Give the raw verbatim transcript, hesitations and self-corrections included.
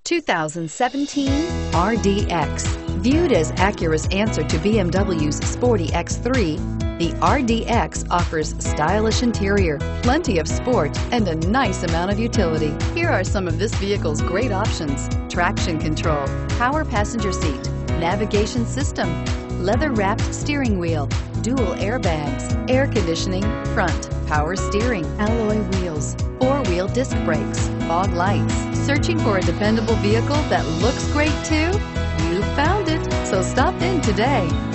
two thousand seventeen R D X. Viewed as Acura's answer to B M W's sporty X three, the R D X offers stylish interior, plenty of sport, and a nice amount of utility. Here are some of this vehicle's great options: traction control, power passenger seat, navigation system, leather-wrapped steering wheel, dual airbags, air conditioning, front, power steering, alloy wheels, four-wheel disc brakes, fog lights. Searching for a dependable vehicle that looks great too? You found it, so stop in today.